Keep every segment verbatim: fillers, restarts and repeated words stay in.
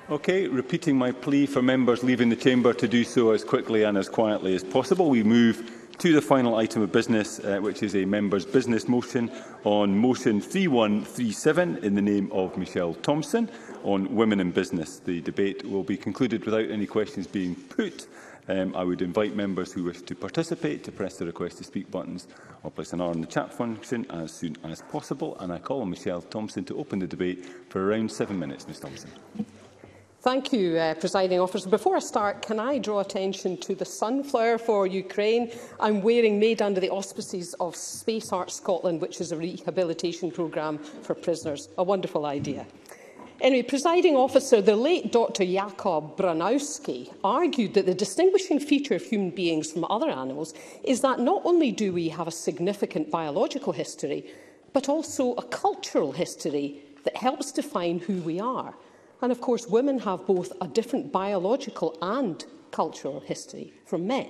Okay, repeating my plea for members leaving the chamber to do so as quickly and as quietly as possible, we move to the final item of business, uh, which is a member's business motion on motion three one three seven in the name of Michelle Thomson on women in business. The debate will be concluded without any questions being put. Um, I would invite members who wish to participate to press the request to speak buttons or place an R in the chat function as soon as possible. And I call on Michelle Thomson to open the debate for around seven minutes. Miz Thomson. Thank you, uh, Presiding Officer. Before I start, can I draw attention to the sunflower for Ukraine I'm wearing, made under the auspices of Space Art Scotland, which is a rehabilitation programme for prisoners. A wonderful idea. Anyway, Presiding Officer, the late Doctor Jakob Branowski argued that the distinguishing feature of human beings from other animals is that not only do we have a significant biological history, but also a cultural history that helps define who we are. And of course, women have both a different biological and cultural history from men.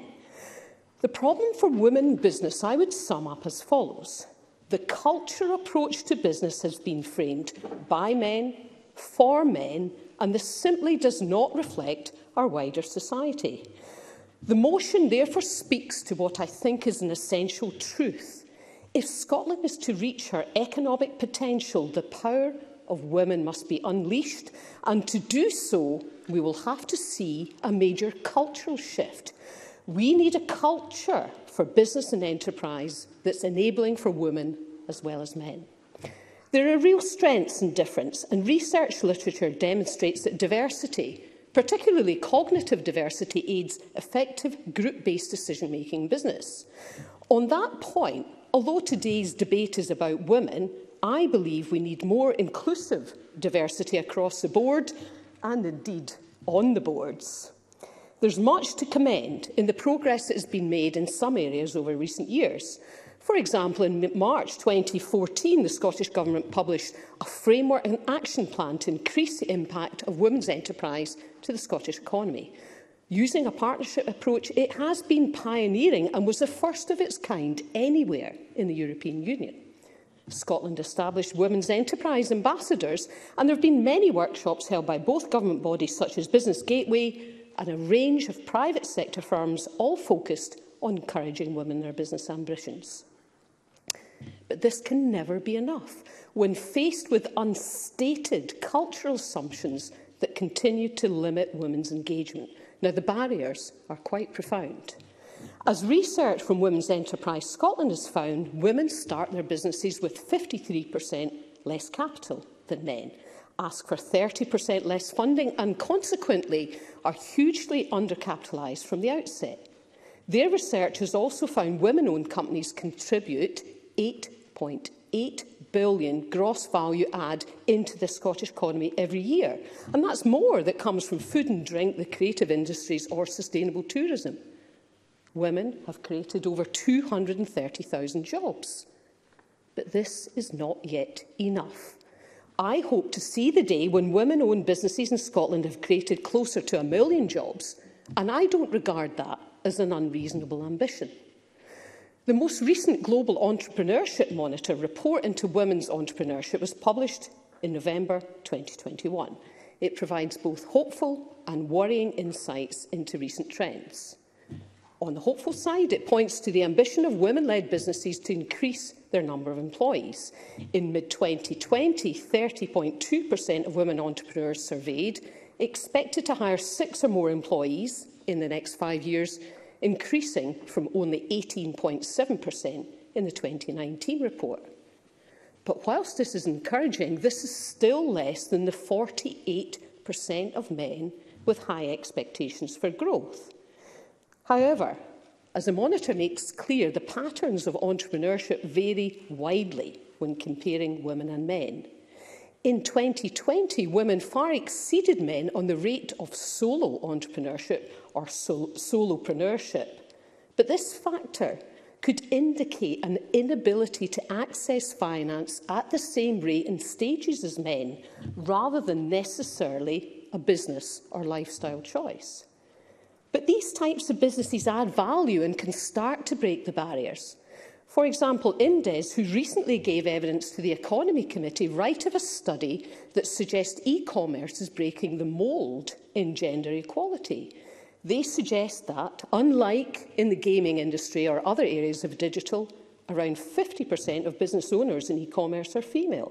The problem for women in business I would sum up as follows. The cultural approach to business has been framed by men, for men, and this simply does not reflect our wider society. The motion therefore speaks to what I think is an essential truth. If Scotland is to reach her economic potential, the power of women must be unleashed, and to do so, we will have to see a major cultural shift. We need a culture for business and enterprise that's enabling for women as well as men. There are real strengths in difference, and research literature demonstrates that diversity, particularly cognitive diversity, aids effective group-based decision-making in business. On that point, although today's debate is about women, I believe we need more inclusive diversity across the board and indeed on the boards. There's much to commend in the progress that has been made in some areas over recent years. For example, in March twenty fourteen, the Scottish Government published a framework and action plan to increase the impact of women's enterprise to the Scottish economy. Using a partnership approach, it has been pioneering and was the first of its kind anywhere in the European Union. Scotland established women's enterprise ambassadors, and there have been many workshops held by both government bodies such as Business Gateway and a range of private sector firms, all focused on encouraging women in their business ambitions. But this can never be enough when faced with unstated cultural assumptions that continue to limit women's engagement. Now, the barriers are quite profound. As research from Women's Enterprise Scotland has found, women start their businesses with fifty-three percent less capital than men, ask for thirty percent less funding and consequently are hugely undercapitalised from the outset. Their research has also found women-owned companies contribute eight point eight billion gross value add into the Scottish economy every year, and that's more that comes from food and drink, the creative industries or sustainable tourism. Women have created over two hundred thirty thousand jobs. But this is not yet enough. I hope to see the day when women-owned businesses in Scotland have created closer to a million jobs, and I don't regard that as an unreasonable ambition. The most recent Global Entrepreneurship Monitor report into women's entrepreneurship was published in November twenty twenty-one. It provides both hopeful and worrying insights into recent trends. On the hopeful side, it points to the ambition of women-led businesses to increase their number of employees. In mid twenty twenty, thirty point two percent of women entrepreneurs surveyed expected to hire six or more employees in the next five years, increasing from only eighteen point seven percent in the twenty nineteen report. But whilst this is encouraging, this is still less than the forty-eight percent of men with high expectations for growth. However, as the Monitor makes clear, the patterns of entrepreneurship vary widely when comparing women and men. In twenty twenty, women far exceeded men on the rate of solo entrepreneurship or sol solopreneurship. But this factor could indicate an inability to access finance at the same rate and stages as men, rather than necessarily a business or lifestyle choice. But these types of businesses add value and can start to break the barriers. For example, Indes, who recently gave evidence to the Economy Committee, write of a study that suggests e-commerce is breaking the mould in gender equality. They suggest that, unlike in the gaming industry or other areas of digital, around fifty percent of business owners in e-commerce are female.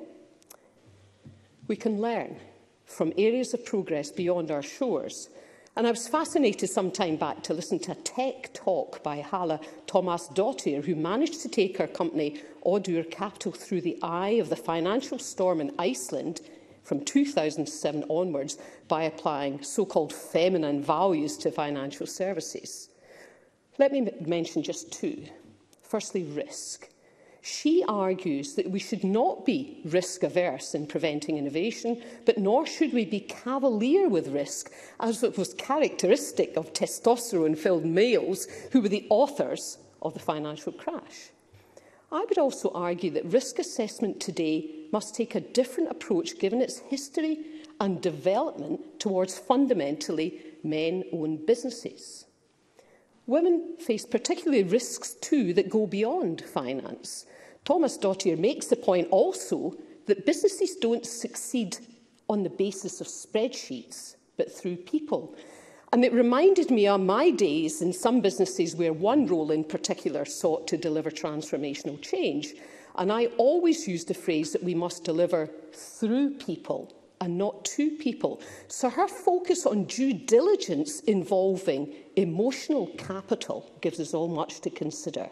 We can learn from areas of progress beyond our shores. And I was fascinated some time back to listen to a tech talk by Hala Thomas-Dottir, who managed to take her company Odur Capital through the eye of the financial storm in Iceland from two thousand seven onwards by applying so-called feminine values to financial services. Let me mention just two. Firstly, risk. She argues that we should not be risk-averse in preventing innovation, but nor should we be cavalier with risk, as it was characteristic of testosterone-filled males who were the authors of the financial crash. I would also argue that risk assessment today must take a different approach given its history and development towards fundamentally men-owned businesses. Women face particularly risks too that go beyond finance. Thomas-Dottir makes the point also that businesses don't succeed on the basis of spreadsheets, but through people. And it reminded me of my days in some businesses where one role in particular sought to deliver transformational change. And I always used the phrase that we must deliver through people and not to people. So her focus on due diligence involving emotional capital gives us all much to consider.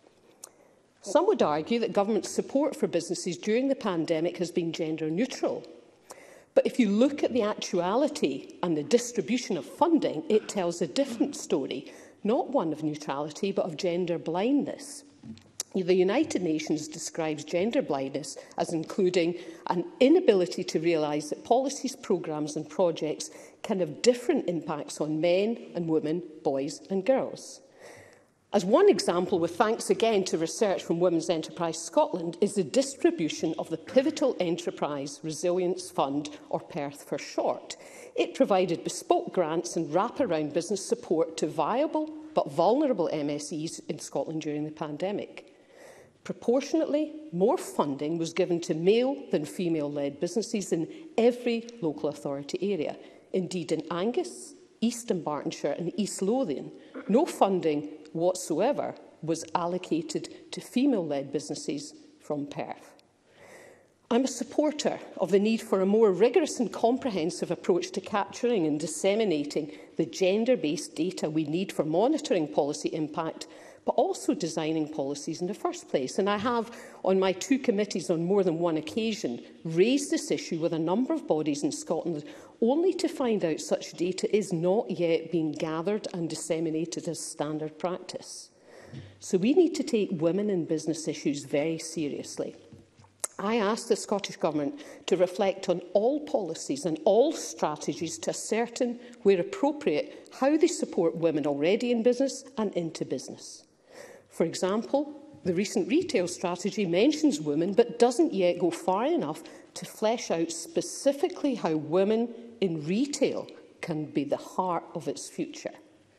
Some would argue that government support for businesses during the pandemic has been gender neutral. But if you look at the actuality and the distribution of funding, it tells a different story, not one of neutrality, but of gender blindness. The United Nations describes gender blindness as including an inability to realise that policies, programmes and projects can have different impacts on men and women, boys and girls. As one example, with thanks again to research from Women's Enterprise Scotland, is the distribution of the Pivotal Enterprise Resilience Fund, or PERTH for short. It provided bespoke grants and wraparound business support to viable but vulnerable M S Es in Scotland during the pandemic. Proportionately, more funding was given to male than female-led businesses in every local authority area. Indeed, in Angus, East Dunbartonshire and East Lothian, no funding whatsoever was allocated to female-led businesses from PERTH. I'm a supporter of the need for a more rigorous and comprehensive approach to capturing and disseminating the gender-based data we need for monitoring policy impact, but also designing policies in the first place. And I have, on my two committees on more than one occasion, raised this issue with a number of bodies in Scotland, only to find out such data is not yet being gathered and disseminated as standard practice. So we need to take women in business issues very seriously. I ask the Scottish Government to reflect on all policies and all strategies to ascertain, where appropriate, how they support women already in business and into business. For example, the recent retail strategy mentions women but doesn't yet go far enough to flesh out specifically how women in retail can be the heart of its future.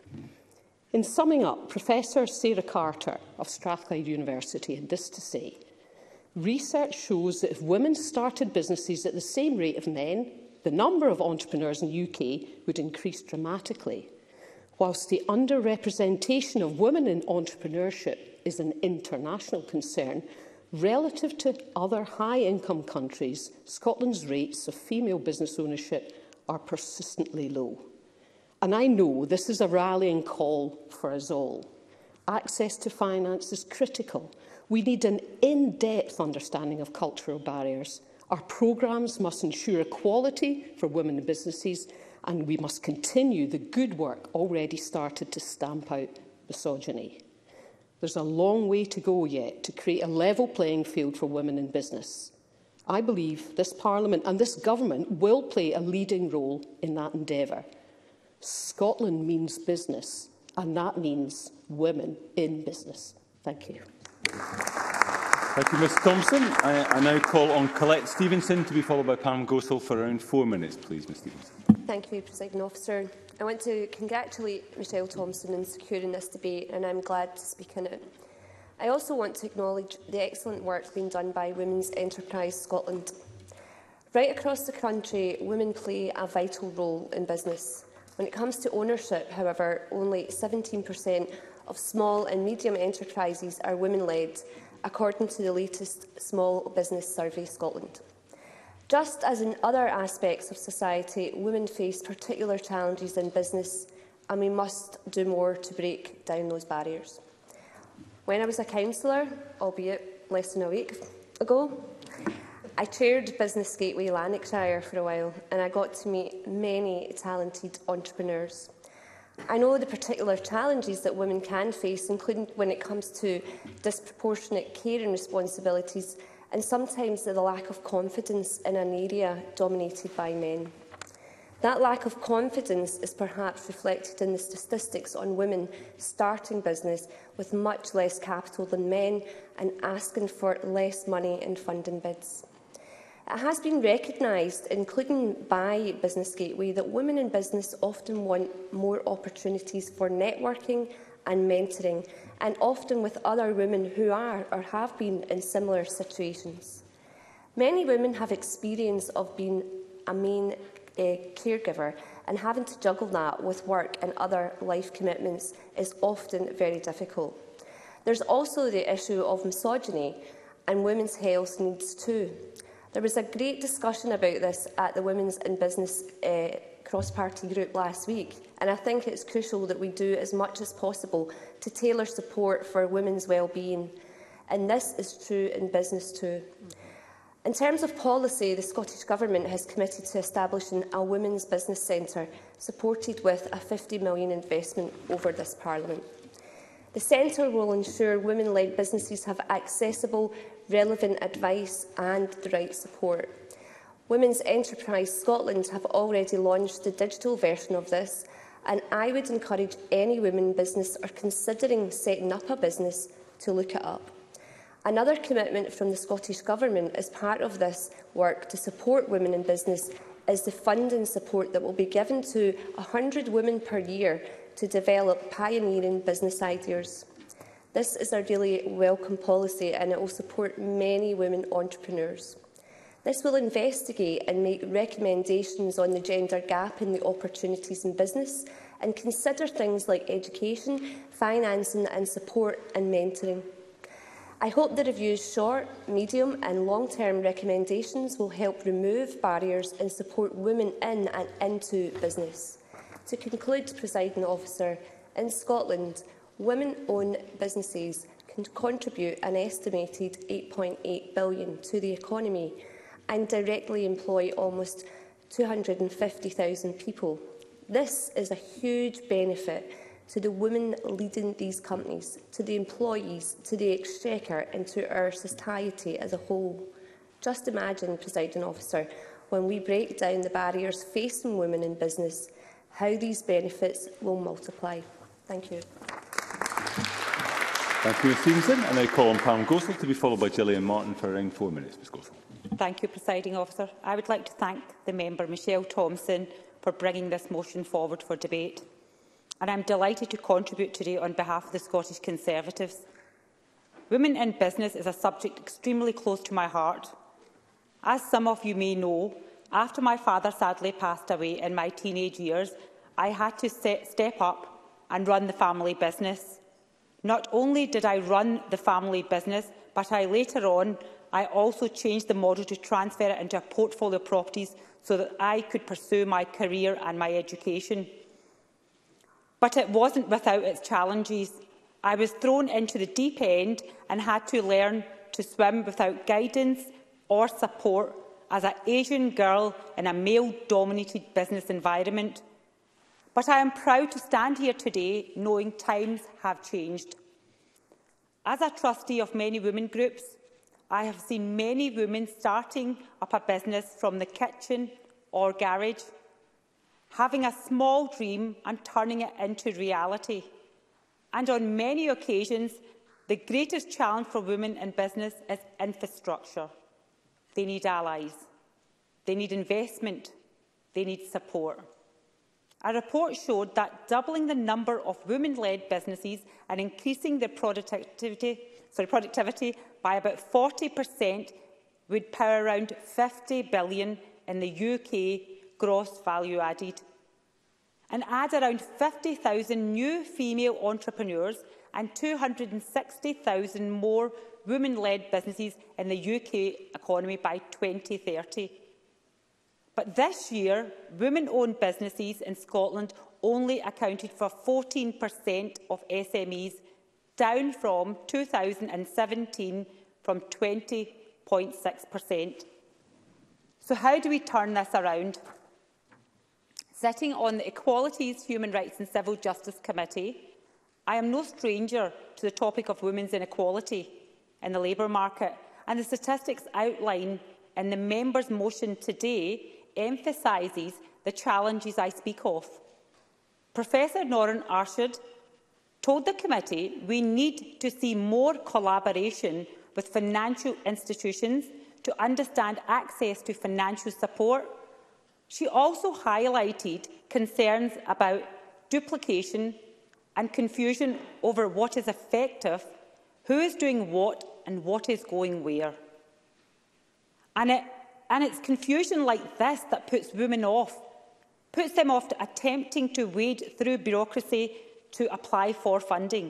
In summing up, Professor Sarah Carter of Strathclyde University had this to say: research shows that if women started businesses at the same rate of men, the number of entrepreneurs in the U K would increase dramatically. Whilst the underrepresentation of women in entrepreneurship is an international concern, relative to other high-income countries, Scotland's rates of female business ownership are persistently low. And I know this is a rallying call for us all. Access to finance is critical. We need an in-depth understanding of cultural barriers. Our programmes must ensure equality for women in businesses, and we must continue the good work already started to stamp out misogyny. There's a long way to go yet to create a level playing field for women in business. I believe this Parliament and this Government will play a leading role in that endeavour. Scotland means business, and that means women in business. Thank you. Thank you, Miz Thomson. I, I now call on Colette Stevenson to be followed by Pam Gosal for around four minutes, please, Miz Stevenson. Thank you, Presiding Officer. I want to congratulate Michelle Thomson in securing this debate, and I'm glad to speak in it. I also want to acknowledge the excellent work being done by Women's Enterprise Scotland. Right across the country, women play a vital role in business. When it comes to ownership, however, only seventeen percent of small and medium enterprises are women-led, according to the latest Small Business Survey Scotland. Just as in other aspects of society, women face particular challenges in business, and we must do more to break down those barriers. When I was a councillor, albeit less than a week ago, I chaired Business Gateway Lanarkshire for a while, and I got to meet many talented entrepreneurs. I know the particular challenges that women can face, including when it comes to disproportionate caring responsibilities and sometimes the lack of confidence in an area dominated by men. That lack of confidence is perhaps reflected in the statistics on women starting business with much less capital than men and asking for less money in funding bids. It has been recognised, including by Business Gateway, that women in business often want more opportunities for networking and mentoring, and often with other women who are or have been in similar situations. Many women have experience of being a main uh, caregiver, and having to juggle that with work and other life commitments is often very difficult. There's also the issue of misogyny and women's health needs too. There was a great discussion about this at the Women's in Business uh, cross-party group last week, and I think it's crucial that we do as much as possible to tailor support for women's well-being, and this is true in business too. In terms of policy, the Scottish Government has committed to establishing a Women's Business Centre, supported with a fifty million pounds investment over this Parliament. The centre will ensure women-led businesses have accessible, relevant advice and the right support. Women's Enterprise Scotland have already launched the digital version of this, and I would encourage any women in business or considering setting up a business to look it up. Another commitment from the Scottish Government as part of this work to support women in business is the funding support that will be given to one hundred women per year to develop pioneering business ideas. This is a really welcome policy, and it will support many women entrepreneurs. This will investigate and make recommendations on the gender gap in the opportunities in business and consider things like education, financing and support and mentoring. I hope the review's short, medium and long-term recommendations will help remove barriers and support women in and into business. To conclude, Presiding Officer, in Scotland, women-owned businesses can contribute an estimated eight point eight billion pounds to the economy and directly employ almost two hundred and fifty thousand people. This is a huge benefit to the women leading these companies, to the employees, to the Exchequer and to our society as a whole. Just imagine, Presiding Officer, when we break down the barriers facing women in business, how these benefits will multiply. Thank you. Thank you, Miz Stevenson. And I call on Pam Gosel to be followed by Gillian Martin for around four minutes. Miz Gosel. Thank you, Presiding Officer. I would like to thank the member, Michelle Thomson, for bringing this motion forward for debate. And I am delighted to contribute today on behalf of the Scottish Conservatives. Women in business is a subject extremely close to my heart. As some of you may know, after my father sadly passed away in my teenage years, I had to set, step up and run the family business. Not only did I run the family business, but I later on, I also changed the model to transfer it into a portfolio of properties so that I could pursue my career and my education. But it wasn't without its challenges. I was thrown into the deep end and had to learn to swim without guidance or support as an Asian girl in a male-dominated business environment. But I am proud to stand here today knowing times have changed. As a trustee of many women groups, I have seen many women starting up a business from the kitchen or garage, having a small dream and turning it into reality. And on many occasions, the greatest challenge for women in business is infrastructure. They need allies, they need investment, they need support. A report showed that doubling the number of women-led businesses and increasing their productivity sorry, productivity by about forty percent would power around fifty billion pounds in the U K gross value added, and add around fifty thousand new female entrepreneurs and two hundred and sixty thousand more women-led businesses in the U K economy by twenty thirty. But this year, women-owned businesses in Scotland only accounted for fourteen percent of S M Es, down from two thousand seventeen from twenty point six percent. So how do we turn this around? Sitting on the Equalities, Human Rights and Civil Justice Committee, I am no stranger to the topic of women's inequality in the labour market, and the statistics outlined in the members' motion today emphasises the challenges I speak of. Professor Norrin Arshad told the committee we need to see more collaboration with financial institutions to understand access to financial support. She also highlighted concerns about duplication and confusion over what is effective, who is doing what and what is going where. And, it, and it's confusion like this that puts women off, puts them off to attempting to wade through bureaucracy to apply for funding.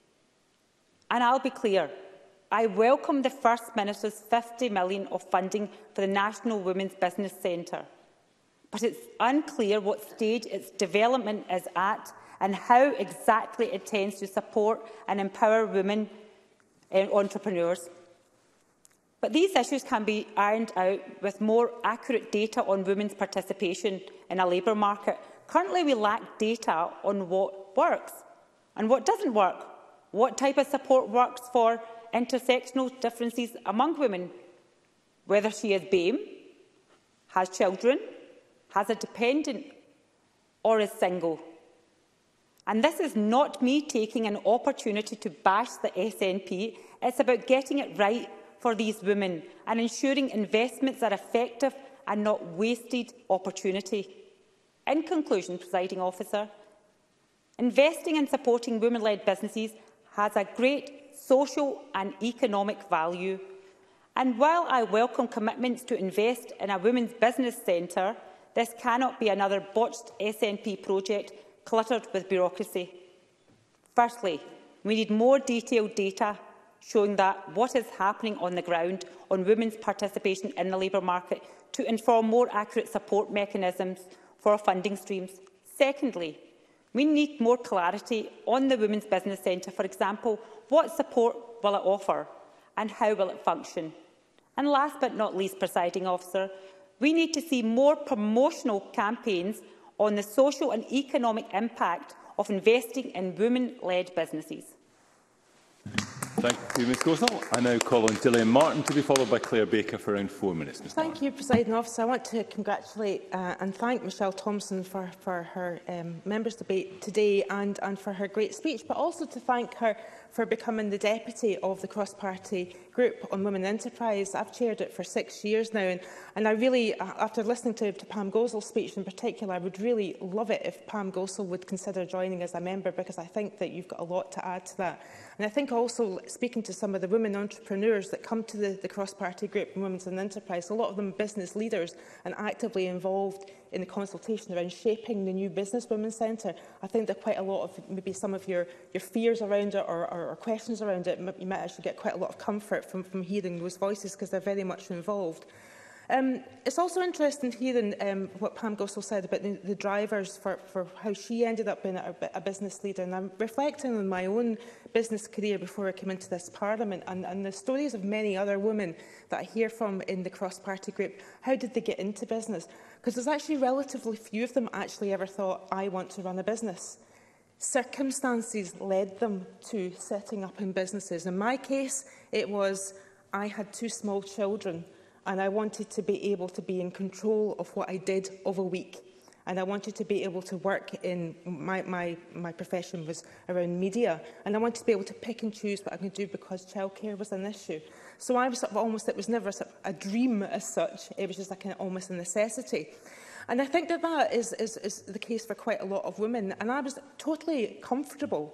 And I'll be clear, I welcome the First Minister's fifty million pounds of funding for the National Women's Business Centre, but it's unclear what stage its development is at and how exactly it intends to support and empower women uh, entrepreneurs. But these issues can be ironed out with more accurate data on women's participation in a labour market. Currently, we lack data on what works and what doesn't work, what type of support works for intersectional differences among women, whether she is B A M E, has children, has a dependent or is single. And this is not me taking an opportunity to bash the S N P. It's about getting it right for these women and ensuring investments are effective and not wasted opportunity. In conclusion, Presiding Officer, investing and supporting women-led businesses has a great social and economic value. And while I welcome commitments to invest in a women's business centre, this cannot be another botched S N P project cluttered with bureaucracy. Firstly, we need more detailed data showing that what is happening on the ground on women's participation in the labour market to inform more accurate support mechanisms for funding streams. Secondly, we need more clarity on the Women's Business Centre. For example, what support will it offer and how will it function? And last but not least, Presiding Officer, we need to see more promotional campaigns on the social and economic impact of investing in women-led businesses. Thank you, Ms Gosnell. I now call on Gillian Martin to be followed by Claire Baker for around four minutes. Miz Thank Martin. you, Presiding Officer. I want to congratulate uh, and thank Michelle Thomson for, for her um, members' debate today and, and for her great speech, but also to thank her for becoming the deputy of the cross-party group on women enterprise. I've chaired it for six years now, and, and I really, after listening to, to Pam Gosell's speech in particular, I would really love it if Pam Gosell would consider joining as a member, because I think that you've got a lot to add to that. And I think also, speaking to some of the women entrepreneurs that come to the, the cross-party group in Women's and Enterprise, a lot of them business leaders and actively involved in the consultation around shaping the new Business Women's Centre. I think that quite a lot of maybe some of your, your fears around it or, or, or questions around it, you might actually get quite a lot of comfort from, from hearing those voices, because they're very much involved. Um, it's also interesting hearing um, what Pam Gosell said about the, the drivers for, for how she ended up being a, a business leader. And I'm reflecting on my own business career before I came into this Parliament, and, and the stories of many other women that I hear from in the cross-party group. How did they get into business? Because there's actually relatively few of them actually ever thought, I want to run a business. Circumstances led them to setting up in businesses. In my case, it was I had two small children, and I wanted to be able to be in control of what I did of a week. And I wanted to be able to work in, my, my, my profession was around media, and I wanted to be able to pick and choose what I could do because childcare was an issue. So I was sort of almost, it was never sort of a dream as such, it was just like an, almost a necessity. And I think that that is, is, is the case for quite a lot of women. And I was totally comfortable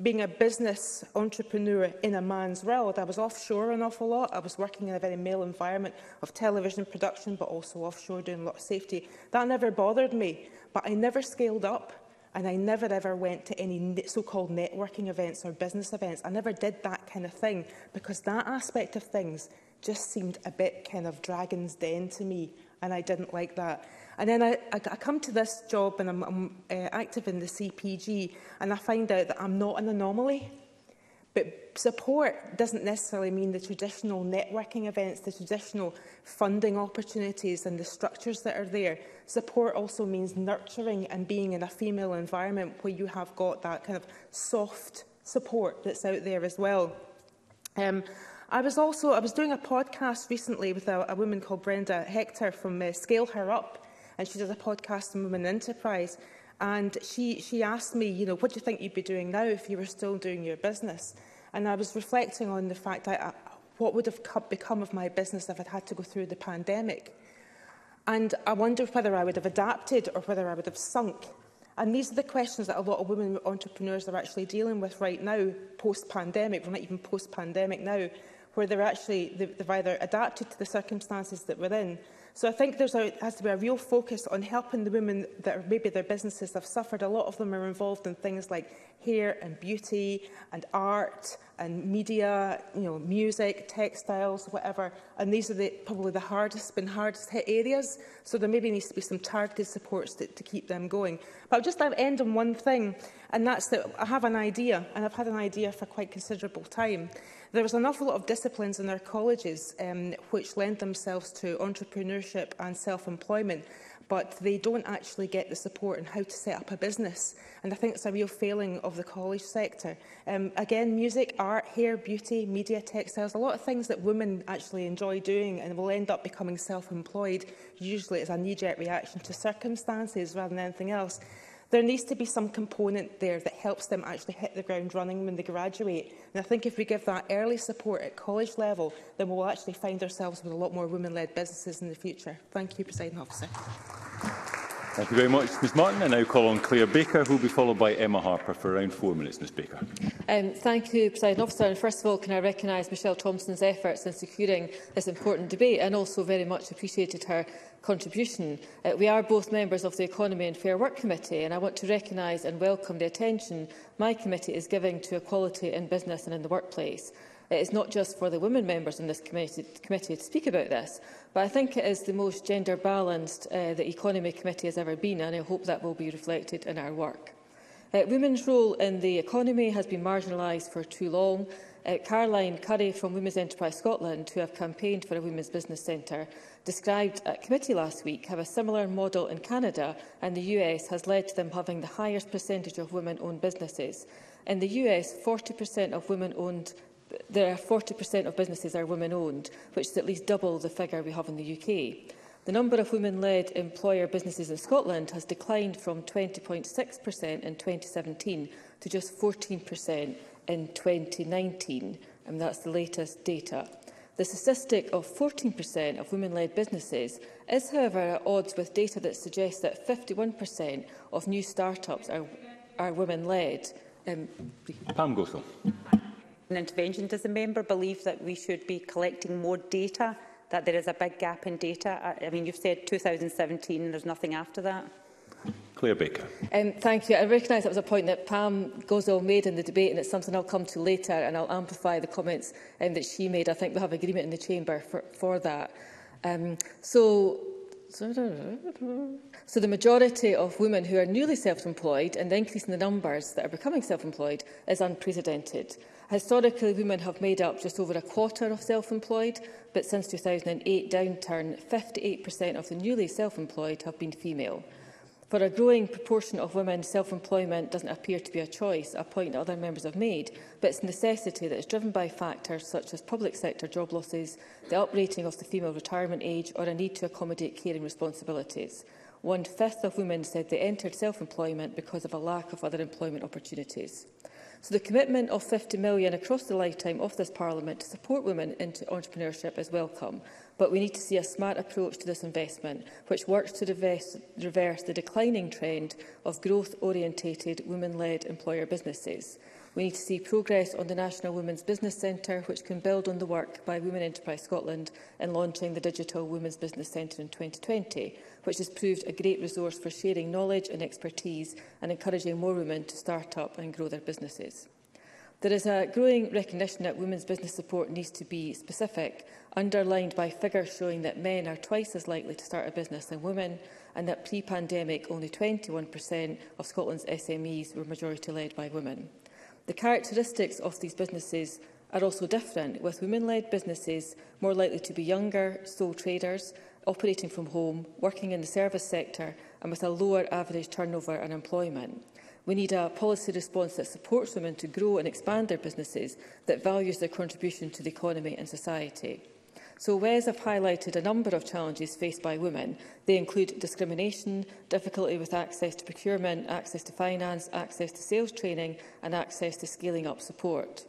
being a business entrepreneur in a man's world. I was offshore an awful lot. I was working in a very male environment of television production, but also offshore doing a lot of safety. That never bothered me, but I never scaled up. And I never ever went to any so-called networking events or business events. I never did that kind of thing because that aspect of things just seemed a bit kind of Dragon's Den to me, and I didn't like that. And then I, I, I come to this job and I'm, I'm uh, active in the C P G, and I find out that I'm not an anomaly. But support doesn't necessarily mean the traditional networking events, the traditional funding opportunities and the structures that are there. Support also means nurturing and being in a female environment where you have got that kind of soft support that's out there as well. Um, I was also I was doing a podcast recently with a, a woman called Brenda Hector from uh, Scale Her Up, and she does a podcast on women enterprise. And she, she asked me, you know, what do you think you'd be doing now if you were still doing your business? And I was reflecting on the fact that I, what would have become of my business if I'd had to go through the pandemic. And I wondered whether I would have adapted or whether I would have sunk. And these are the questions that a lot of women entrepreneurs are actually dealing with right now, post-pandemic. We're not even post-pandemic now, where they're actually, they've either adapted to the circumstances that we're in. So I think there's a, has to be a real focus on helping the women that are, maybe their businesses have suffered. A lot of them are involved in things like hair and beauty and art and media, you know, music, textiles, whatever. And these are the, probably the hardest, been hardest hit areas. So there maybe needs to be some targeted supports to, to keep them going. But I'll just end on one thing, and that's that I have an idea, and I've had an idea for quite considerable time. There was an awful lot of disciplines in our colleges um, which lend themselves to entrepreneurship and self-employment, but they don't actually get the support on how to set up a business. And I think it's a real failing of the college sector. Um, again, music, art, hair, beauty, media, textiles, a lot of things that women actually enjoy doing and will end up becoming self-employed, usually as a knee-jerk reaction to circumstances rather than anything else. There needs to be some component there that helps them actually hit the ground running when they graduate. And I think if we give that early support at college level, then we'll actually find ourselves with a lot more women-led businesses in the future. Thank you, Presiding Officer. Thank you very much, Ms Martin. I now call on Claire Baker, who will be followed by Emma Harper for around four minutes. Ms Baker. Um, thank you, Presiding Officer. And first of all, can I recognise Michelle Thomson's efforts in securing this important debate, and also very much appreciated her contribution. Uh, we are both members of the Economy and Fair Work Committee, and I want to recognise and welcome the attention my committee is giving to equality in business and in the workplace. It is not just for the women members in this committee, committee to speak about this, but I think it is the most gender balanced uh, the Economy Committee has ever been, and I hope that will be reflected in our work. Uh, women's role in the economy has been marginalised for too long. Uh, Caroline Curry from Women's Enterprise Scotland, who have campaigned for a Women's Business Centre, described at committee last week how a similar model in Canada and the U S has led to them having the highest percentage of women-owned businesses. In the U S, forty percent of women-owned There are forty percent of businesses are women-owned, which is at least double the figure we have in the U K. The number of women-led employer businesses in Scotland has declined from twenty point six percent in twenty seventeen to just fourteen percent in twenty nineteen, and that's the latest data. The statistic of fourteen percent of women-led businesses is, however, at odds with data that suggests that fifty-one percent of new start-ups are, are women-led. Um, Pam Gossel. An intervention. Does the member believe that we should be collecting more data, that there is a big gap in data? I, I mean, you've said two thousand seventeen, and there's nothing after that. Claire Baker. Um, thank you. I recognise that was a point that Pam Gosell made in the debate, and it's something I'll come to later, and I'll amplify the comments um, that she made. I think we have agreement in the Chamber for, for that. Um, so, so the majority of women who are newly self-employed and the increase in the numbers that are becoming self-employed is unprecedented. Historically, women have made up just over a quarter of self-employed, but since two thousand eight downturn, fifty-eight percent of the newly self-employed have been female. For a growing proportion of women, self-employment doesn't appear to be a choice, a point that other members have made, but it's a necessity that is driven by factors such as public sector job losses, the uprating of the female retirement age, or a need to accommodate caring responsibilities. One-fifth of women said they entered self-employment because of a lack of other employment opportunities. So the commitment of fifty million pounds across the lifetime of this Parliament to support women into entrepreneurship is welcome, but we need to see a smart approach to this investment, which works to reverse, reverse the declining trend of growth-orientated, women-led employer businesses. We need to see progress on the National Women's Business Centre, which can build on the work by Women Enterprise Scotland in launching the Digital Women's Business Centre in twenty twenty, which has proved a great resource for sharing knowledge and expertise and encouraging more women to start up and grow their businesses. There is a growing recognition that women's business support needs to be specific, underlined by figures showing that men are twice as likely to start a business than women, and that pre-pandemic only twenty-one percent of Scotland's S M Es were majority led by women. The characteristics of these businesses are also different, with women-led businesses more likely to be younger, sole traders, operating from home, working in the service sector and with a lower average turnover and employment. We need a policy response that supports women to grow and expand their businesses, that values their contribution to the economy and society. So W E S have highlighted a number of challenges faced by women. They include discrimination, difficulty with access to procurement, access to finance, access to sales training and access to scaling up support.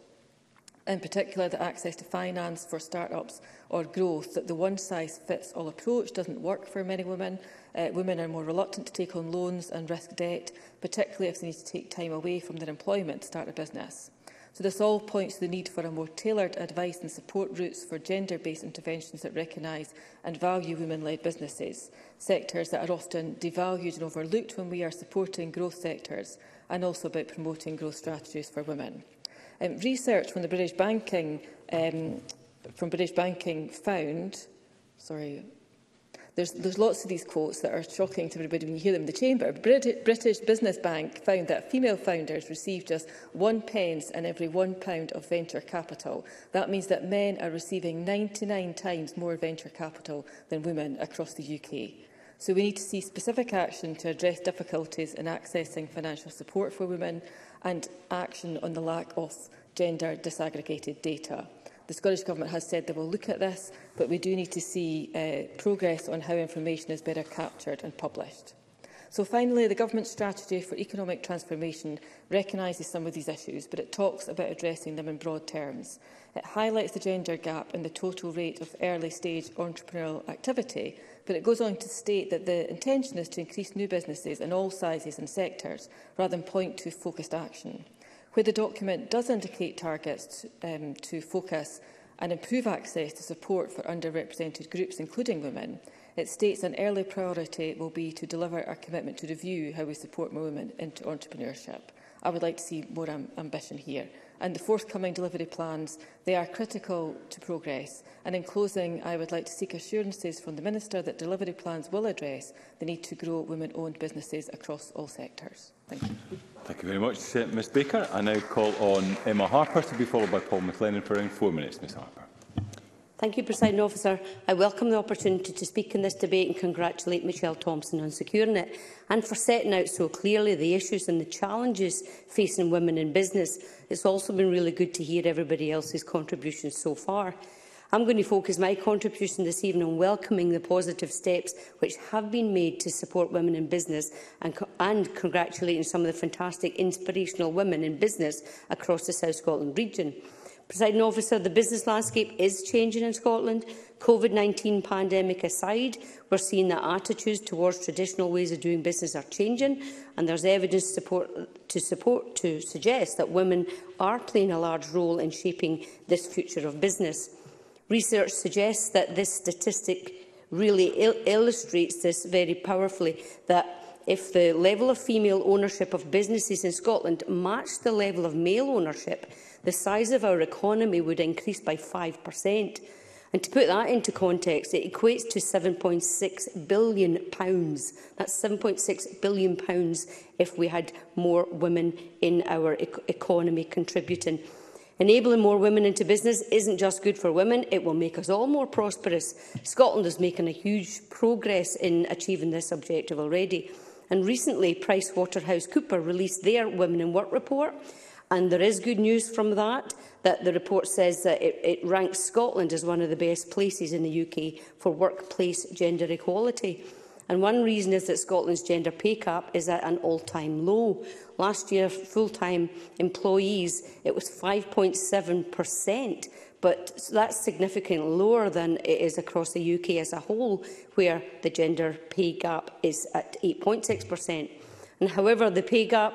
In particular, the access to finance for start-ups or growth, that the one-size-fits-all approach doesn't work for many women. Uh, women are more reluctant to take on loans and risk debt, particularly if they need to take time away from their employment to start a business. So this all points to the need for a more tailored advice and support routes for gender-based interventions that recognise and value women-led businesses, sectors that are often devalued and overlooked when we are supporting growth sectors, and also about promoting growth strategies for women. Um, research from the British Banking um, from British Banking found, sorry, there's, there's lots of these quotes that are shocking to everybody when you hear them in the chamber. Brit British Business Bank found that female founders receive just one pence in every one pound of venture capital. That means that men are receiving ninety-nine times more venture capital than women across the U K. So we need to see specific action to address difficulties in accessing financial support for women and action on the lack of gender disaggregated data. The Scottish Government has said they will look at this, but we do need to see uh, progress on how information is better captured and published. So finally, the Government's strategy for economic transformation recognises some of these issues, but it talks about addressing them in broad terms. It highlights the gender gap in the total rate of early-stage entrepreneurial activity, but it goes on to state that the intention is to increase new businesses in all sizes and sectors, rather than point to focused action. Where the document does indicate targets um, to focus and improve access to support for underrepresented groups, including women, it states an early priority will be to deliver our commitment to review how we support more women into entrepreneurship. I would like to see more am ambition here. And the forthcoming delivery plans, they are critical to progress. And in closing, I would like to seek assurances from the Minister that delivery plans will address the need to grow women-owned businesses across all sectors. Thank you. Thank you very much, uh, Ms Baker. I now call on Emma Harper to be followed by Paul McLennan for around four minutes. Ms Harper. Thank you, Presiding Officer. I welcome the opportunity to speak in this debate and congratulate Michelle Thomson on securing it and for setting out so clearly the issues and the challenges facing women in business. It's also been really good to hear everybody else's contributions so far. I'm going to focus my contribution this evening on welcoming the positive steps which have been made to support women in business and, co and congratulating some of the fantastic inspirational women in business across the South Scotland region. Presiding Officer, the business landscape is changing in Scotland. COVID nineteen pandemic aside, we're seeing that attitudes towards traditional ways of doing business are changing, and there's evidence support, to support to suggest that women are playing a large role in shaping this future of business. Research suggests that this statistic really il illustrates this very powerfully, that if the level of female ownership of businesses in Scotland matched the level of male ownership, the size of our economy would increase by five percent. And to put that into context, it equates to seven point six billion pounds. That's seven point six billion pounds if we had more women in our e economy contributing. Enabling more women into business isn't just good for women, it will make us all more prosperous. Scotland is making a huge progress in achieving this objective already. And recently, PricewaterhouseCoopers released their Women in Work report. And there is good news from that, that the report says that it, it ranks Scotland as one of the best places in the U K for workplace gender equality. And one reason is that Scotland's gender pay gap is at an all-time low. Last year, full-time employees, it was five point seven percent, but that's significantly lower than it is across the U K as a whole, where the gender pay gap is at eight point six percent. And however, the pay gap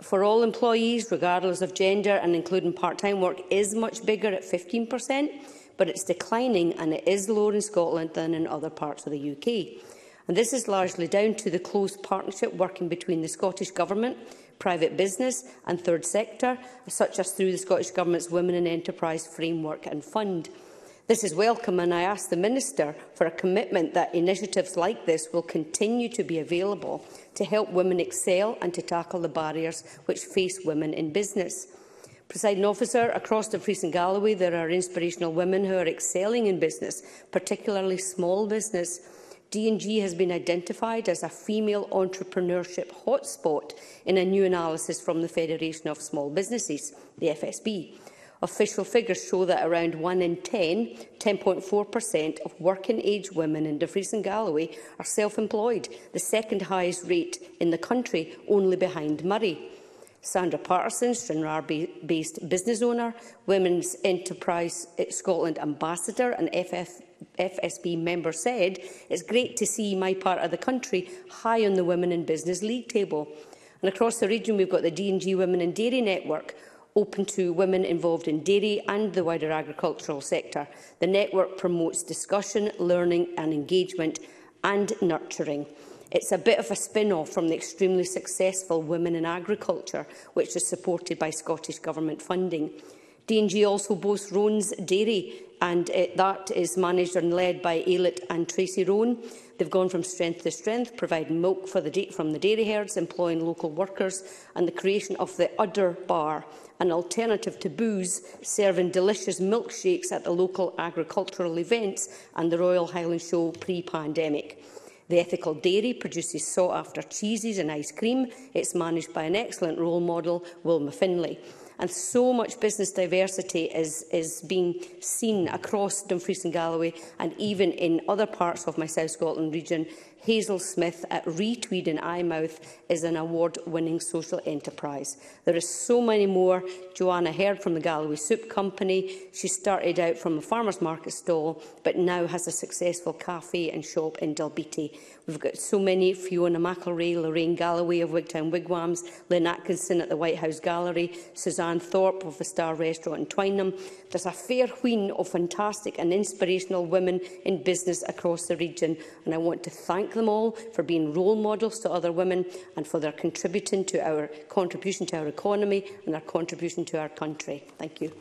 for all employees, regardless of gender and including part-time work, is much bigger at fifteen percent, but it's declining and it is lower in Scotland than in other parts of the U K. And this is largely down to the close partnership working between the Scottish Government, private business and third sector, such as through the Scottish Government's Women in Enterprise Framework and Fund. This is welcome, and I ask the Minister for a commitment that initiatives like this will continue to be available to help women excel and to tackle the barriers which face women in business. Presiding Officer, across Dumfries and Galloway there are inspirational women who are excelling in business, particularly small business. D and G has been identified as a female entrepreneurship hotspot in a new analysis from the Federation of Small Businesses, the F S B. Official figures show that around one in ten, ten point four percent of working-age women in Dumfries and Galloway are self-employed, the second highest rate in the country, only behind Murray. Sandra Patterson, Stranraer-based business owner, Women's Enterprise Scotland ambassador and F S B member, said, "It's great to see my part of the country high on the Women in Business League table." And across the region, we've got the D and G Women in Dairy Network, open to women involved in dairy and the wider agricultural sector. The network promotes discussion, learning and engagement and nurturing. It's a bit of a spin-off from the extremely successful Women in Agriculture, which is supported by Scottish Government funding. D and G also boasts Roan's Dairy, and uh, that is managed and led by Ailett and Tracy Roan. They've gone from strength to strength, providing milk for the from the dairy herds, employing local workers, and the creation of the Udder Bar, an alternative to booze, serving delicious milkshakes at the local agricultural events and the Royal Highland Show pre-pandemic. The Ethical Dairy produces sought-after cheeses and ice cream. It's managed by an excellent role model, Wilma Finlay. And so much business diversity is, is being seen across Dumfries and Galloway and even in other parts of my South Scotland region. Hazel Smith at Retweed in Eyemouth is an award-winning social enterprise. There is so many more. Joanna Heard from the Galloway Soup Company. She started out from a farmer's market stall, but now has a successful cafe and shop in Dalbeattie. We've got so many: Fiona McElray, Lorraine Galloway of Wigtown Wigwams, Lynn Atkinson at the White House Gallery, Suzanne Thorpe of the Star Restaurant in Twynham. There's a fair wheen of fantastic and inspirational women in business across the region, and I want to thank them all for being role models to other women and for their contributing to our contribution to our economy and their contribution to our country. Thank you.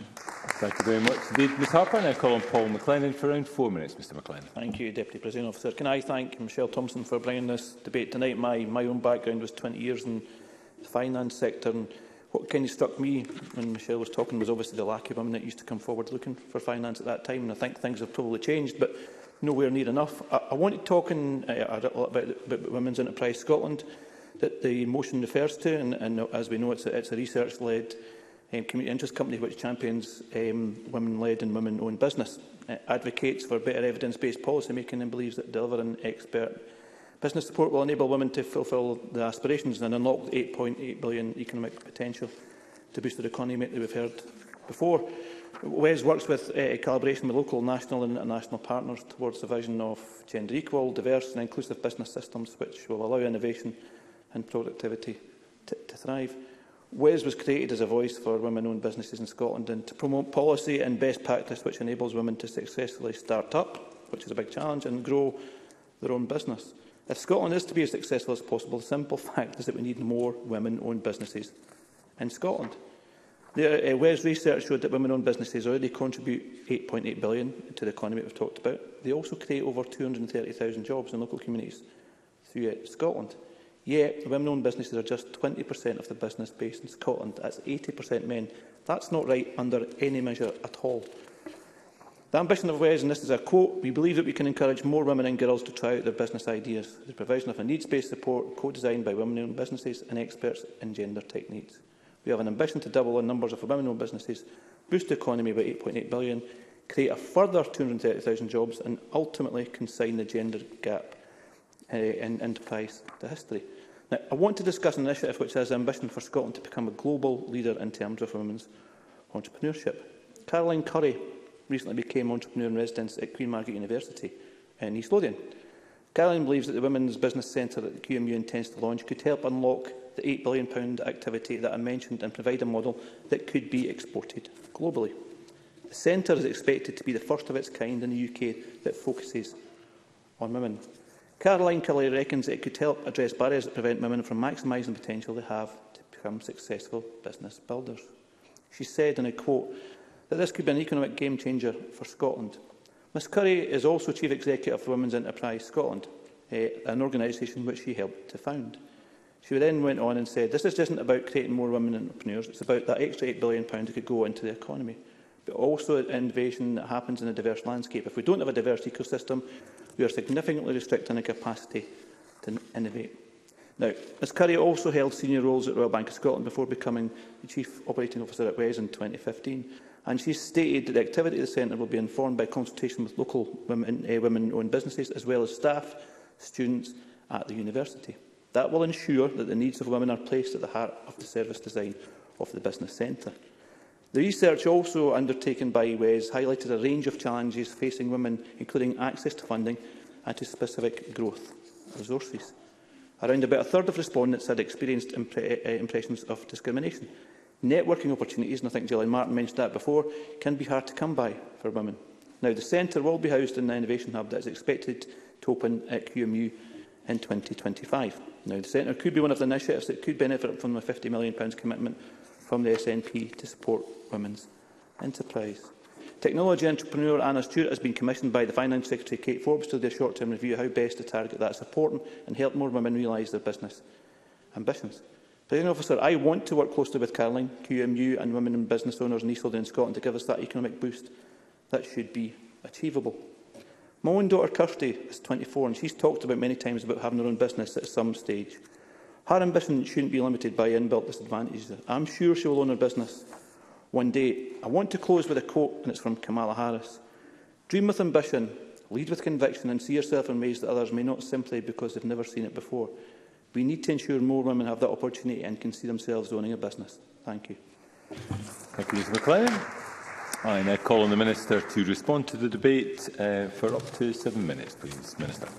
Thank you very much indeed, Ms Harper. And I call on Paul McLennan for around four minutes. Mr McLennan. Thank you, Deputy Presiding Officer. Can I thank Michelle Thomson for bringing this debate tonight? My, my own background was twenty years in the finance sector, and what kind of struck me when Michelle was talking was obviously the lack of women that used to come forward looking for finance at that time, and I think things have probably changed, but nowhere near enough. I, I want to talk in, uh, a little about, about Women's Enterprise Scotland that the motion refers to, and, and as we know, it's a, it's a research-led um, community interest company which champions um, women-led and women-owned business, uh, advocates for better evidence-based policy making, and believes that delivering expert business support will enable women to fulfil their aspirations and unlock the eight point eight billion economic potential to boost their economy that we've heard before. W E S works with uh, collaboration with local, national and international partners towards the vision of gender equal, diverse and inclusive business systems which will allow innovation and productivity to, to thrive. W E S was created as a voice for women-owned businesses in Scotland and to promote policy and best practice which enables women to successfully start up, which is a big challenge, and grow their own business. If Scotland is to be as successful as possible, the simple fact is that we need more women-owned businesses in Scotland. The uh, W E S research showed that women-owned businesses already contribute eight point eight billion pounds to the economy that we've talked about. They also create over two hundred and thirty thousand jobs in local communities throughout Scotland. Yet, women-owned businesses are just twenty percent of the business base in Scotland. That's eighty percent men. That's not right under any measure at all. The ambition of W E S, and this is a quote, "We believe that we can encourage more women and girls to try out their business ideas. The provision of a needs-based support co-designed by women-owned businesses and experts in gender techniques. We have an ambition to double the numbers of women-owned businesses, boost the economy by eight point eight billion pounds, create a further two hundred and thirty thousand jobs and ultimately consign the gender gap uh, in enterprise to history." Now, I want to discuss an initiative which has ambition for Scotland to become a global leader in terms of women's entrepreneurship. Caroline Curry recently became entrepreneur in residence at Queen Margaret University in East Lothian. Caroline believes that the Women's Business Centre that the Q M U intends to launch could help unlock the eight billion pounds activity that I mentioned and provide a model that could be exported globally. The centre is expected to be the first of its kind in the U K that focuses on women. Caroline Kelly reckons it could help address barriers that prevent women from maximising the potential they have to become successful business builders. She said, and I quote, that this could be an economic game changer for Scotland. Miz Curry is also Chief Executive for Women's Enterprise Scotland, eh, an organisation which she helped to found. She then went on and said, this is just isn't about creating more women entrepreneurs, it's about that extra eight billion pounds that could go into the economy, but also innovation that happens in a diverse landscape. If we don't have a diverse ecosystem, we are significantly restricting the capacity to innovate. Now, Miz Curry also held senior roles at Royal Bank of Scotland before becoming the Chief Operating Officer at Wes in twenty fifteen, and she stated that the activity of the centre will be informed by consultation with local women, uh, women-owned businesses, as well as staff, students at the university. That will ensure that the needs of women are placed at the heart of the service design of the business centre. The research also undertaken by Wes highlighted a range of challenges facing women, including access to funding and to specific growth resources. Around about a third of respondents had experienced impre uh, impressions of discrimination. Networking opportunities, and I think Gillian Martin mentioned that before, can be hard to come by for women. Now, the centre will be housed in the Innovation Hub that is expected to open at Q M U in twenty twenty-five. Now, the centre could be one of the initiatives that could benefit from the fifty million pounds commitment from the S N P to support women's enterprise. Technology entrepreneur Anna Stewart has been commissioned by the Finance Secretary Kate Forbes to do a short-term review of how best to target that support and help more women realise their business ambitions. Presiding Officer, I want to work closely with Caroline, Q M U and women and business owners in East Lothian and Scotland to give us that economic boost that should be achievable. My own daughter Kirsty is twenty-four and she's talked about many times about having her own business at some stage. Her ambition shouldn't be limited by inbuilt disadvantages. I'm sure she will own her business one day. I want to close with a quote, and it's from Kamala Harris. Dream with ambition, lead with conviction and see yourself in ways that others may not, simply because they've never seen it before. We need to ensure more women have that opportunity and can see themselves owning a business. Thank you. Thank you, Mister McLennan. I now call on the Minister to respond to the debate uh, for up to seven minutes, please. Minister.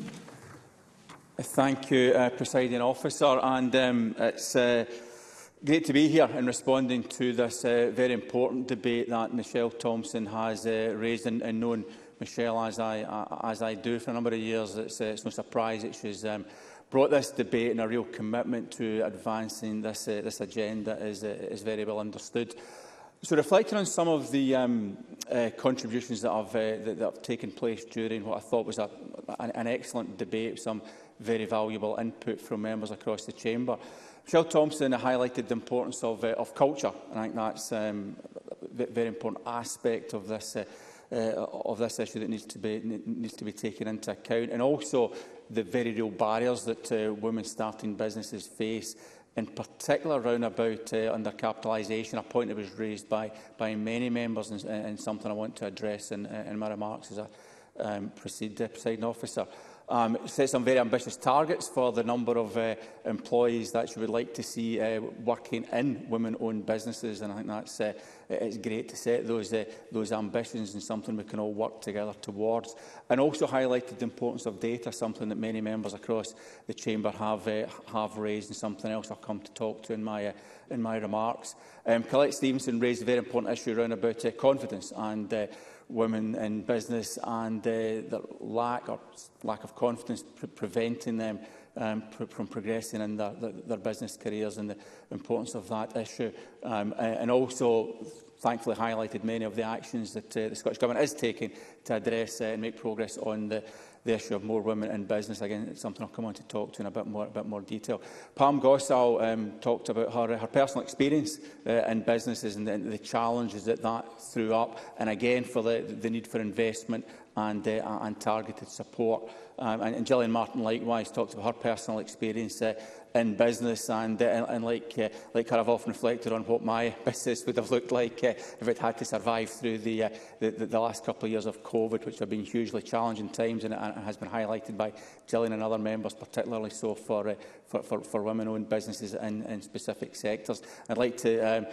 Thank you, uh, Presiding Officer. And um, it's uh, great to be here and responding to this uh, very important debate that Michelle Thomson has uh, raised. And, and known Michelle as I, uh, as I do for a number of years, it's, uh, it's no surprise that she's um, brought this debate and a real commitment to advancing this, uh, this agenda is, uh, is very well understood. So, reflecting on some of the um, uh, contributions that have, uh, that, that have taken place during what I thought was a, an, an excellent debate, some very valuable input from members across the chamber. Michelle Thomson highlighted the importance of, uh, of culture, and I think that's um, a very important aspect of this, uh, uh, of this issue that needs to, be, needs to be taken into account, and also the very real barriers that uh, women starting businesses face, in particular around about uh, undercapitalisation, a point that was raised by, by many members and, and something I want to address in, in my remarks as I um, proceed, uh, Presiding Officer. Um, set some very ambitious targets for the number of uh, employees that she would like to see uh, working in women-owned businesses, and I think that's uh, it's great to set those uh, those ambitions and something we can all work together towards. And also highlighted the importance of data, something that many members across the chamber have uh, have raised, and something else I'll come to talk to in my uh, in my remarks. Um, Colette Stevenson raised a very important issue around about uh, confidence and uh, women in business and uh, their lack or lack of confidence pre preventing them um, pr from progressing in their, their, their business careers, and the importance of that issue. Um, and also, thankfully, highlighted many of the actions that uh, the Scottish Government is taking to address uh, and make progress on the, the issue of more women in business. Again, it's something I'll come on to talk to in a bit more, a bit more detail. Pam Gossal um, talked about her, her personal experience uh, in businesses and the, the challenges that that threw up, and again for the, the need for investment and, uh, and targeted support. Um, and, and Gillian Martin likewise talked about her personal experience uh, in business, and, uh, and, and like, uh, like her, I've often reflected on what my business would have looked like uh, if it had to survive through the, uh, the, the, the last couple of years of COVID, which have been hugely challenging times, and it, and it has been highlighted by Gillian and other members, particularly so for, uh, for, for, for women-owned businesses in, in specific sectors. I'd like to um,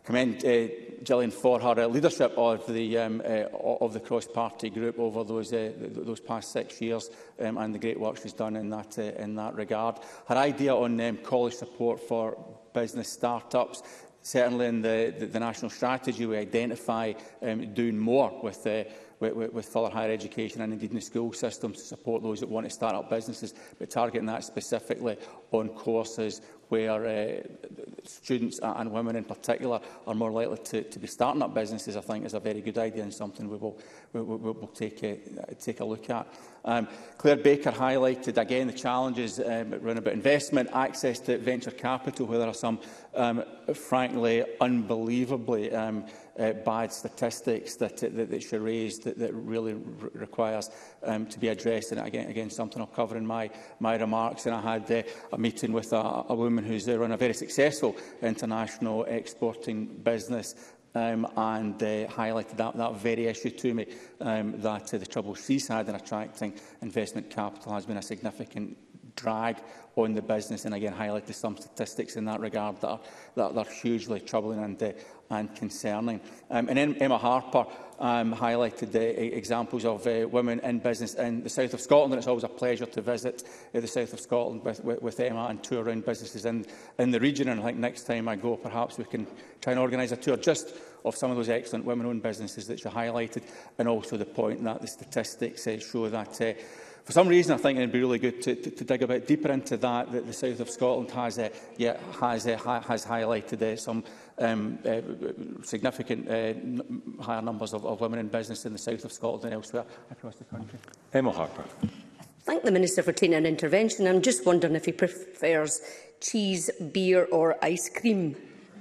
commend uh, Gillian for her uh, leadership of the um, uh, of the cross-party group over those uh, those past six years um, and the great work she's done in that uh, in that regard. Her idea on um, college support for business start-ups, certainly in the, the, the national strategy, we identify um, doing more with. Uh, With, with further higher education and indeed in the school systems to support those that want to start up businesses, but targeting that specifically on courses where uh, students and women in particular are more likely to, to be starting up businesses, I think is a very good idea and something we will, we, we, we will take, a, take a look at. Um, Claire Baker highlighted again the challenges um, around about investment, access to venture capital, where there are some um, frankly unbelievably um, Uh, bad statistics that, that, that she raised that, that really re requires um, to be addressed. And again, again, something I'll cover in my, my remarks. And I had uh, a meeting with a, a woman who's uh, run a very successful international exporting business um, and uh, highlighted that, that very issue to me, um, that uh, the trouble she's had in attracting investment capital has been a significant drag on the business, and again highlighted some statistics in that regard that are, that are hugely troubling and, uh, and concerning. Um, and then Emma Harper um, highlighted the uh, examples of uh, women in business in the south of Scotland, and it's always a pleasure to visit uh, the south of Scotland with, with, with Emma and tour around businesses in, in the region. And I think next time I go, perhaps we can try and organise a tour just of some of those excellent women-owned businesses that she highlighted, and also the point that the statistics uh, show that uh, for some reason, I think it would be really good to, to, to dig a bit deeper into that. That the south of Scotland has, uh, yeah, has, uh, ha has highlighted uh, some um, uh, significant uh, higher numbers of, of women in business in the south of Scotland and elsewhere across the country. Emma Harper. Thank the Minister for taking an intervention. I'm just wondering if he prefers cheese, beer or ice cream.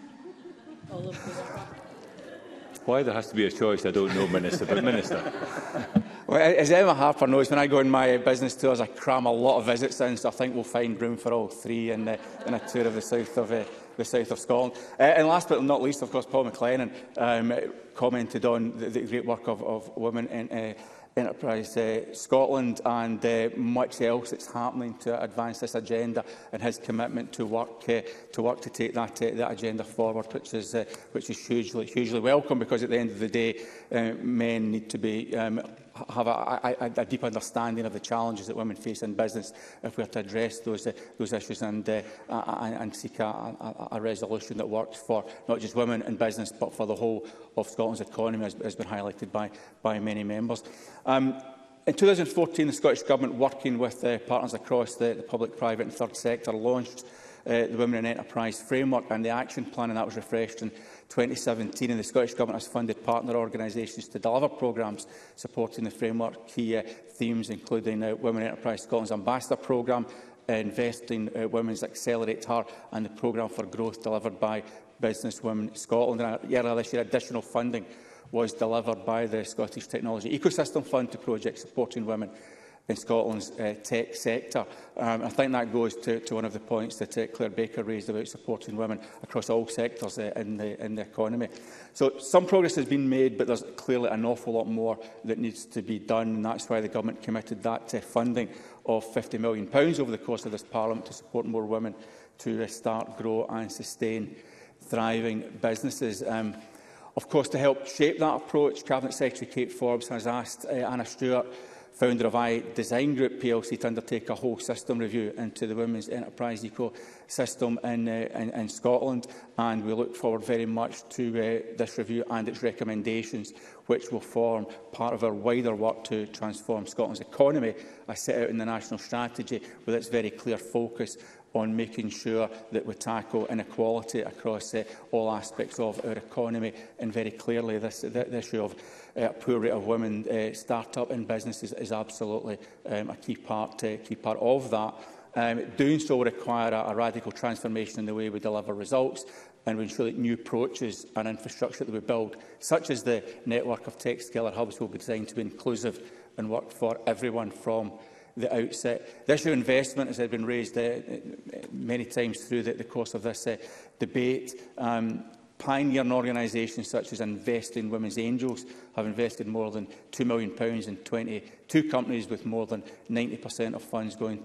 Why there has to be a choice, I don't know, Minister, but Minister. Well, as Emma Harper knows, when I go on my business tours, I cram a lot of visits in, so I think we'll find room for all three in, uh, in a tour of the south of, uh, the south of Scotland. Uh, and last but not least, of course, Paul McLennan um, commented on the, the great work of, of women in uh, Enterprise uh, Scotland and uh, much else that's happening to advance this agenda, and his commitment to work uh, to work to take that uh, that agenda forward, which is uh, which is hugely hugely welcome, because at the end of the day, uh, men need to be um, have a, a, a deep understanding of the challenges that women face in business if we are to address those uh, those issues and uh, and, and seek a, a, a resolution that works for not just women in business but for the whole of Scotland's economy, as has been highlighted by by many members. Um, in two thousand fourteen, the Scottish Government, working with uh, partners across the, the public, private and third sector, launched uh, the Women in Enterprise Framework and the action plan, and that was refreshed in twenty seventeen. And the Scottish Government has funded partner organisations to deliver programmes supporting the framework key uh, themes, including uh, Women in Enterprise Scotland's Ambassador Programme, uh, Investing uh, Women's Accelerate Her, and the Programme for Growth delivered by Business Women Scotland. And uh, earlier this year, additional funding was delivered by the Scottish Technology Ecosystem Fund to projects supporting women in Scotland's uh, tech sector. Um, I think that goes to, to one of the points that uh, Claire Baker raised about supporting women across all sectors uh, in, the, in the economy. So some progress has been made, but there's clearly an awful lot more that needs to be done, and that's why the Government committed that uh, funding of fifty million pounds over the course of this Parliament to support more women to uh, start, grow and sustain thriving businesses. Um, Of course, to help shape that approach, Cabinet Secretary Kate Forbes has asked uh, Anna Stewart, founder of I Design Group P L C, to undertake a whole system review into the women's enterprise ecosystem in, uh, in, in Scotland, and we look forward very much to uh, this review and its recommendations, which will form part of our wider work to transform Scotland's economy, as set out in the National Strategy, with its very clear focus on making sure that we tackle inequality across uh, all aspects of our economy. And very clearly, this, the, the issue of uh, poor rate of women uh, start-up in businesses is absolutely um, a key part, uh, key part of that. Um, doing so will require a, a radical transformation in the way we deliver results, and we ensure that new approaches and infrastructure that we build, such as the network of tech skiller hubs, will be designed to be inclusive and work for everyone from the outset. The issue of investment has been raised uh, many times through the, the course of this uh, debate. Um, Pioneering organisations such as Investing Women's Angels have invested more than two million pounds in twenty-two companies, with more than ninety percent of funds going to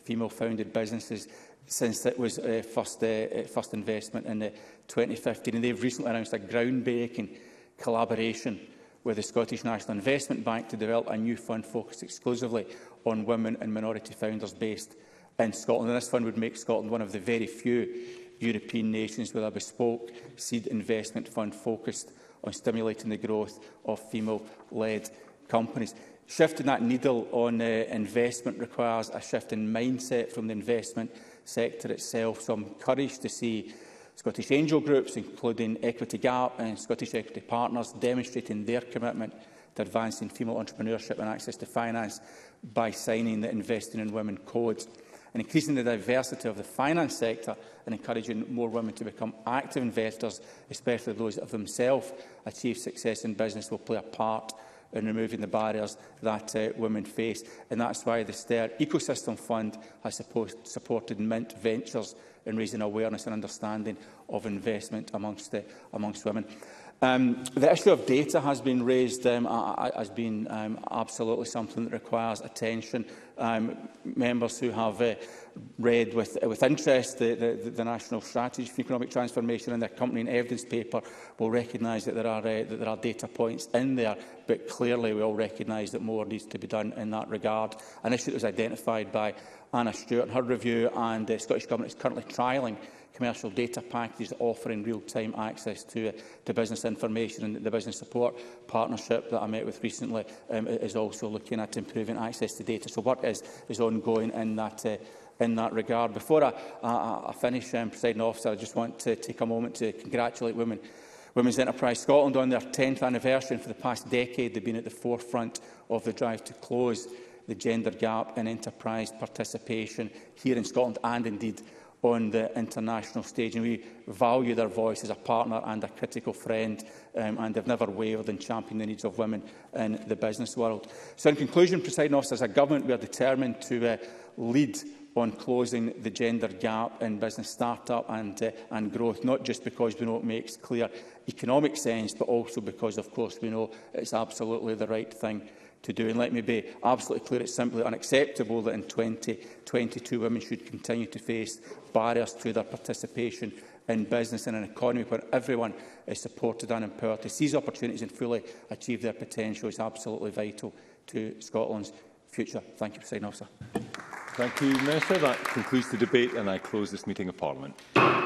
female-founded businesses since it was uh, first, uh, first investment in uh, twenty fifteen. And they've recently announced a groundbreaking collaboration with the Scottish National Investment Bank to develop a new fund focused exclusively on women and minority founders based in Scotland. And this fund would make Scotland one of the very few European nations with a bespoke seed investment fund focused on stimulating the growth of female-led companies. Shifting that needle on uh, investment requires a shift in mindset from the investment sector itself. So I'm encouraged to see Scottish angel groups, including Equity Gap and Scottish Equity Partners, demonstrating their commitment to advancing female entrepreneurship and access to finance by signing the Investing in Women codes. And increasing the diversity of the finance sector and encouraging more women to become active investors, especially those that have themselves achieved success in business, will play a part in removing the barriers that uh, women face. And that's why the S T E R Ecosystem Fund has supposed, supported Mint Ventures in raising awareness and understanding of investment amongst, uh, amongst women. Um, the issue of data has been raised um, has been um, absolutely something that requires attention. Um, members who have uh, read with, with interest the, the, the National Strategy for Economic Transformation and the accompanying evidence paper will recognise that there are uh, that there are data points in there, but clearly we all recognise that more needs to be done in that regard. An issue that was identified by Anna Stewart in her review, and the Scottish Government is currently trialling commercial data packages offering real-time access to, uh, to business information, and the Business Support Partnership that I met with recently um, is also looking at improving access to data. So work is, is ongoing in that, uh, in that regard. Before I, I, I finish, um, Presiding Officer, I just want to take a moment to congratulate women. Women's Enterprise Scotland on their tenth anniversary, and for the past decade they've been at the forefront of the drive to close the gender gap in enterprise participation here in Scotland and indeed on the international stage, and we value their voice as a partner and a critical friend, um, and they've never wavered in championing the needs of women in the business world. So in conclusion, Presiding Officer, as a government, we are determined to uh, lead on closing the gender gap in business start-up and, uh, and growth, not just because we know it makes clear economic sense, but also because, of course, we know it's absolutely the right thing to do. And let me be absolutely clear, it's simply unacceptable that in twenty twenty-two women should continue to face barriers to their participation in business in an economy where everyone is supported and empowered to seize opportunities and fully achieve their potential is absolutely vital to Scotland's future. Thank you, Presiding Officer. Thank you, Minister. That concludes the debate, and I close this meeting of Parliament.